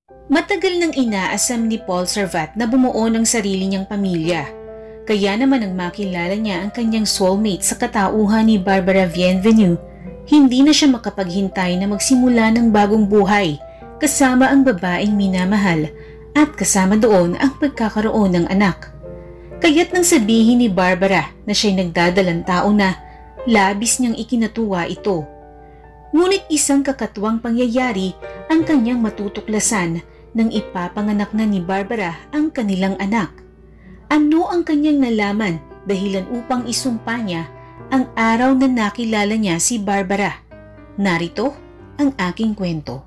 Matagal nang inaasam ni Paul Servat na bumuo ng sarili niyang pamilya. Kaya naman nang makilala niya ang kanyang soulmate sa katauhan ni Barbara Bienvenue, hindi na siya makapaghintay na magsimula ng bagong buhay kasama ang babaeng minamahal at kasama doon ang pagkakaroon ng anak. Kaya't nang sabihin ni Barbara na siya'y nagdadalang tao na, labis niyang ikinatuwa ito. Ngunit isang kakatuwang pangyayari ang kanyang matutuklasan nang ipapanganak na ni Barbara ang kanilang anak. Ano ang kanyang nalaman dahilan upang isumpa niya ang araw na nakilala niya si Barbara? Narito ang aking kwento.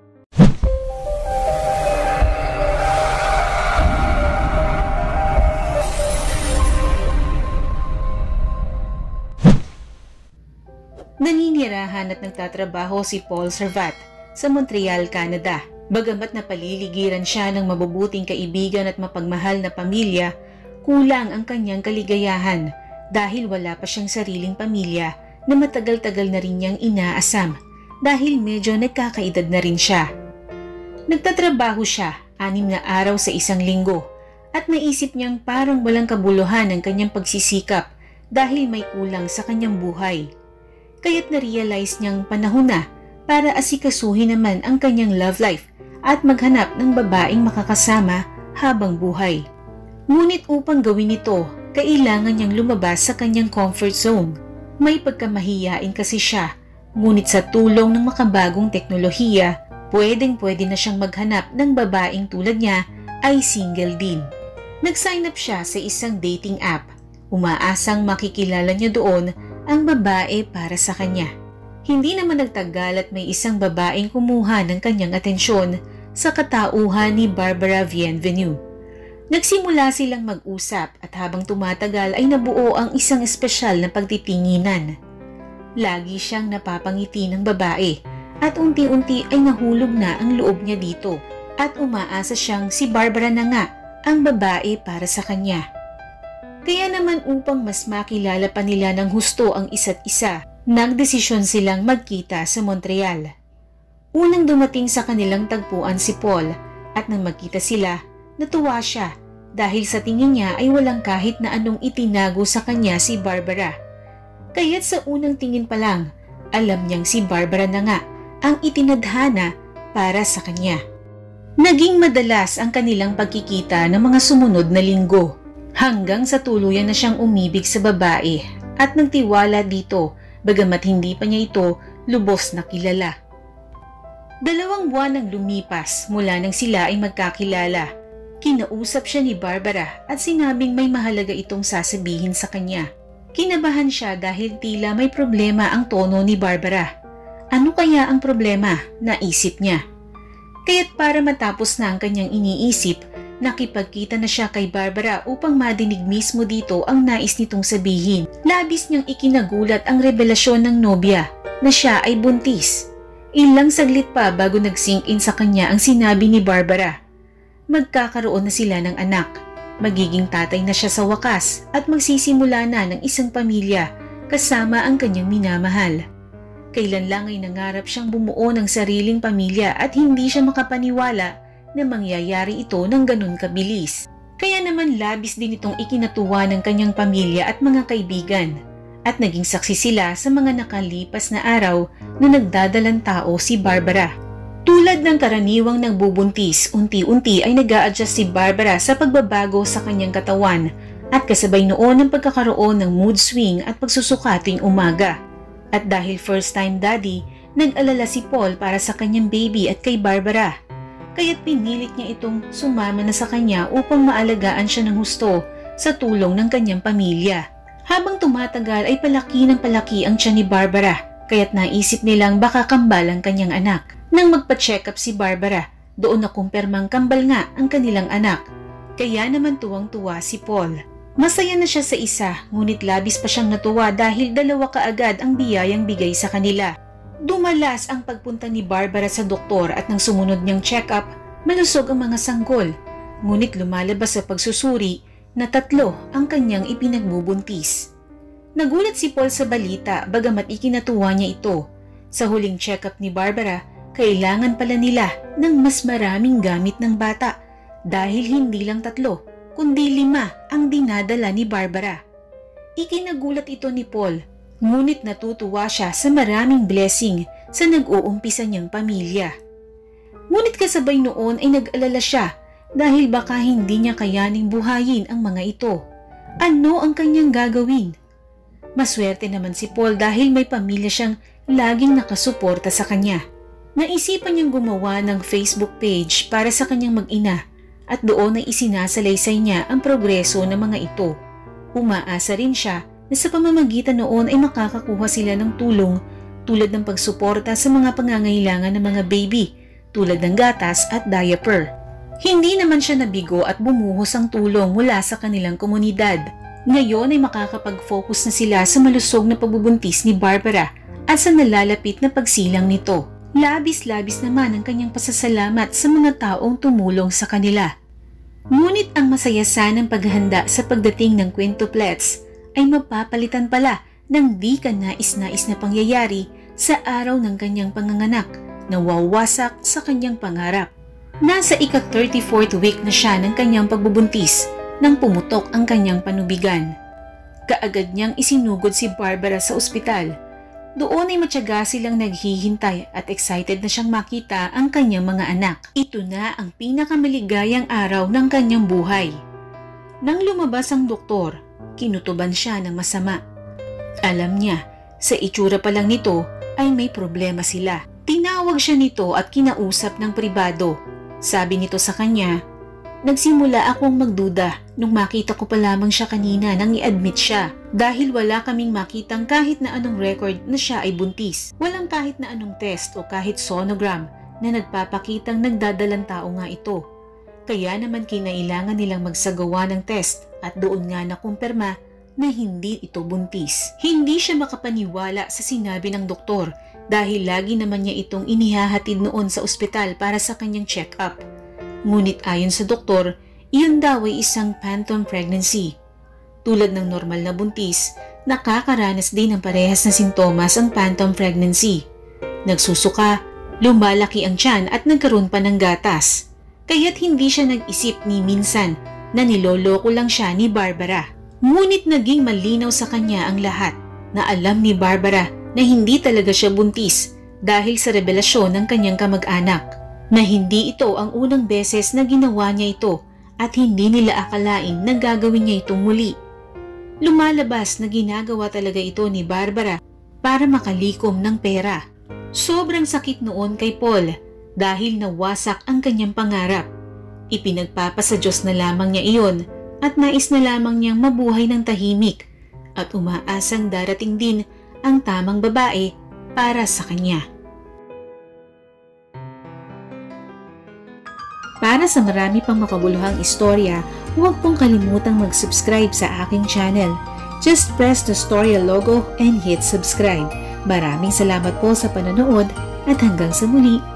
Naninirahan at nagtatrabaho si Paul Servat sa Montreal, Canada. Bagamat napaliligiran siya ng mabubuting kaibigan at mapagmahal na pamilya, kulang ang kanyang kaligayahan dahil wala pa siyang sariling pamilya na matagal-tagal na rin niyang inaasam dahil medyo nagkakaedad na rin siya. Nagtatrabaho siya 6 na araw sa isang linggo at naisip niyang parang walang kabuluhan ang kanyang pagsisikap dahil may kulang sa kanyang buhay. Kaya't na-realize niyang panahon na para asikasuhin naman ang kanyang love life at maghanap ng babaeng makakasama habang buhay. Ngunit upang gawin ito, kailangan niyang lumabas sa kanyang comfort zone. May pagkamahiyain kasi siya, ngunit sa tulong ng makabagong teknolohiya, pwedeng-pwede na siyang maghanap ng babaeng tulad niya ay single din. Nag-sign up siya sa isang dating app. Umaasang makikilala niya doon ang babae para sa kanya. Hindi naman nagtagal at may isang babaeng kumuha ng kanyang atensyon sa katauhan ni Barbara Bienvenue. Nagsimula silang mag-usap at habang tumatagal ay nabuo ang isang espesyal na pagtitinginan. Lagi siyang napapangiti ng babae at unti-unti ay nahulog na ang loob niya dito at umaasa siyang si Barbara na nga ang babae para sa kanya. Kaya naman upang mas makilala pa nila ng husto ang isa't isa, nagdesisyon silang magkita sa Montreal. Unang dumating sa kanilang tagpuan si Paul at nang magkita sila, natuwa siya dahil sa tingin niya ay walang kahit na anong itinago sa kanya si Barbara. Kaya't sa unang tingin pa lang, alam niyang si Barbara na nga ang itinadhana para sa kanya. Naging madalas ang kanilang pagkikita ng mga sumunod na linggo hanggang sa tuluyan na siyang umibig sa babae at nagtiwala dito bagamat hindi pa niya ito lubos na kilala. 2 buwan ang lumipas mula nang sila ay magkakilala. Kinausap siya ni Barbara at sinabing may mahalaga itong sasabihin sa kanya. Kinabahan siya dahil tila may problema ang tono ni Barbara. Ano kaya ang problema? Naisip niya. Kaya't para matapos na ang kanyang iniisip, nakipagkita na siya kay Barbara upang madinig mismo dito ang nais nitong sabihin. Labis niyang ikinagulat ang revelasyon ng nobya na siya ay buntis. Ilang saglit pa bago nag-sink in sa kanya ang sinabi ni Barbara. Magkakaroon na sila ng anak. Magiging tatay na siya sa wakas at magsisimula na ng isang pamilya kasama ang kanyang minamahal. Kailan lang ay nangarap siyang bumuo ng sariling pamilya at hindi siya makapaniwala na mangyayari ito ng ganun kabilis. Kaya naman labis din itong ikinatuwa ng kanyang pamilya at mga kaibigan. At naging saksi sila sa mga nakalipas na araw na nagdadalang tao si Barbara. Tulad ng karaniwang nagbubuntis, unti-unti ay nag-a-adjust si Barbara sa pagbabago sa kanyang katawan at kasabay noon ang pagkakaroon ng mood swing at pagsusuka tuwing umaga. At dahil first-time daddy, nag-alala si Paul para sa kanyang baby at kay Barbara. Kaya't pinilit niya itong sumama na sa kanya upang maalagaan siya ng husto sa tulong ng kanyang pamilya. Habang tumatagal ay palaki ng palaki ang tiyan ni Barbara, kaya't naisip nilang baka kambal ang kanyang anak. Nang magpa-check up si Barbara, doon na kumpirmang kambal nga ang kanilang anak. Kaya naman tuwang-tuwa si Paul. Masaya na siya sa isa, ngunit labis pa siyang natuwa dahil 2 kaagad ang biyayang bigay sa kanila. Dumalas ang pagpunta ni Barbara sa doktor at nang sumunod niyang check-up, malusog ang mga sanggol. Ngunit lumalabas sa pagsusuri na 3 ang kanyang ipinagbubuntis. Nagulat si Paul sa balita bagamat ikinatuwa niya ito. Sa huling check-up ni Barbara, Kailangan pala nila ng mas maraming gamit ng bata dahil hindi lang 3, kundi 5 ang dinadala ni Barbara. Ikinagulat ito ni Paul, ngunit natutuwa siya sa maraming blessing sa nag-uumpisa niyang pamilya. Ngunit kasabay noon ay nag-alala siya dahil baka hindi niya kayaning buhayin ang mga ito. Ano ang kanyang gagawin? Maswerte naman si Paul dahil may pamilya siyang laging nakasuporta sa kanya. Naisipan niyang gumawa ng Facebook page para sa kanyang mag-ina at doon ay isinasalaysay niya ang progreso ng mga ito. Umaasa rin siya na sa pamamagitan noon ay makakakuha sila ng tulong tulad ng pagsuporta sa mga pangangailangan ng mga baby tulad ng gatas at diaper. Hindi naman siya nabigo at bumuhos ang tulong mula sa kanilang komunidad. Ngayon ay makakapag-focus na sila sa malusog na pagbubuntis ni Barbara at sa nalalapit na pagsilang nito. Labis-labis naman ang kanyang pasasalamat sa mga taong tumulong sa kanila. Ngunit ang masaya sanang paghahanda sa pagdating ng quintuplets ay mapapalitan pala ng di kanais-nais na pangyayari sa araw ng kanyang panganganak na wawasak sa kanyang pangarap. Nasa ika-34th week na siya ng kanyang pagbubuntis nang pumutok ang kanyang panubigan. Kaagad niyang isinugod si Barbara sa ospital. Doon ay matyaga silang naghihintay at excited na siyang makita ang kanyang mga anak. Ito na ang pinakamaligayang araw ng kanyang buhay. Nang lumabas ang doktor, kinutuban siya ng masama. Alam niya, sa itsura pa lang nito ay may problema sila. Tinawag siya nito at kinausap ng pribado. Sabi nito sa kanya, "Nagsimula akong magduda nung makita ko pa lamang siya kanina nang i-admit siya dahil wala kaming makitang kahit na anong record na siya ay buntis. Walang kahit na anong test o kahit sonogram na nagpapakitang nagdadalang tao nga ito. Kaya naman kinailangan nilang magsagawa ng test at doon nga nakumpirma na hindi ito buntis." Hindi siya makapaniwala sa sinabi ng doktor dahil lagi naman niya itong inihahatid noon sa ospital para sa kanyang check-up. Ngunit ayon sa doktor, iyon daw ay isang phantom pregnancy. Tulad ng normal na buntis, nakakaranas din ng parehas na sintomas ang phantom pregnancy. Nagsusuka, lumalaki ang tiyan at nagkaroon pa ng gatas. Kaya't hindi siya nag-isip ni minsan na niloloko lang siya ni Barbara. Ngunit naging malinaw sa kanya ang lahat na alam ni Barbara na hindi talaga siya buntis dahil sa revelasyon ng kanyang kamag-anak, na hindi ito ang unang beses na ginawa niya ito at hindi nila akalain na gagawin niya itong muli. Lumalabas na ginagawa talaga ito ni Barbara para makalikom ng pera. Sobrang sakit noon kay Paul dahil nawasak ang kanyang pangarap. Ipinagpapasa Diyos na lamang niya iyon at nais na lamang niyang mabuhay ng tahimik at umaasang darating din ang tamang babae para sa kanya. Para sa marami pang makabuluhang istorya, huwag pong kalimutang mag-subscribe sa aking channel. Just press the Storya logo and hit subscribe. Maraming salamat po sa panonood at hanggang sa muli.